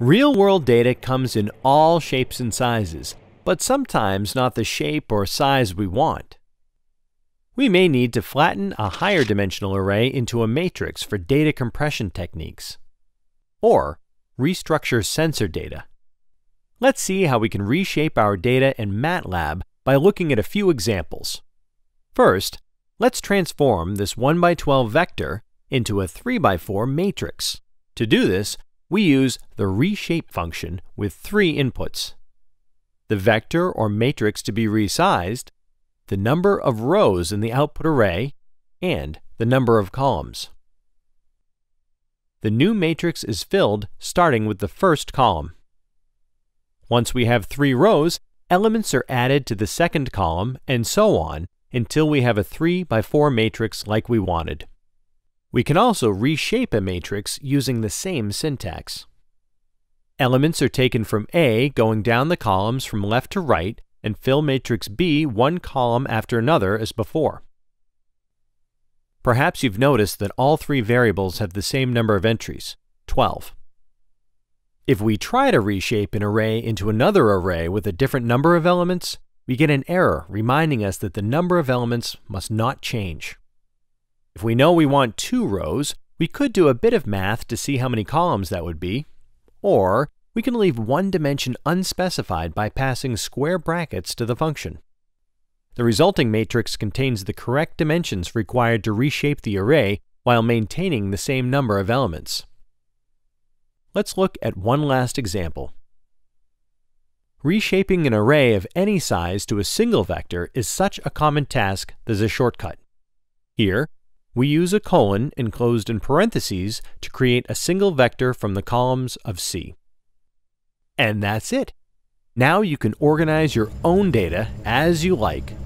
Real-world data comes in all shapes and sizes, but sometimes not the shape or size we want. We may need to flatten a higher dimensional array into a matrix for data compression techniques, or restructure sensor data. Let's see how we can reshape our data in MATLAB by looking at a few examples. First, let's transform this 1x12 vector into a 3x4 matrix. To do this, we use the reshape function with 3 inputs: the vector or matrix to be resized, the number of rows in the output array, and the number of columns. The new matrix is filled starting with the first column. Once we have 3 rows, elements are added to the second column, and so on until we have a 3x4 matrix like we wanted. We can also reshape a matrix using the same syntax. Elements are taken from A going down the columns from left to right and fill matrix B one column after another as before. Perhaps you've noticed that all 3 variables have the same number of entries, 12. If we try to reshape an array into another array with a different number of elements, we get an error reminding us that the number of elements must not change. If we know we want 2 rows, we could do a bit of math to see how many columns that would be, or we can leave one dimension unspecified by passing square brackets to the function. The resulting matrix contains the correct dimensions required to reshape the array while maintaining the same number of elements. Let's look at one last example. Reshaping an array of any size to a single vector is such a common task, there's a shortcut. Here, we use a colon enclosed in parentheses to create a single vector from the columns of C. And that's it. Now you can organize your own data as you like.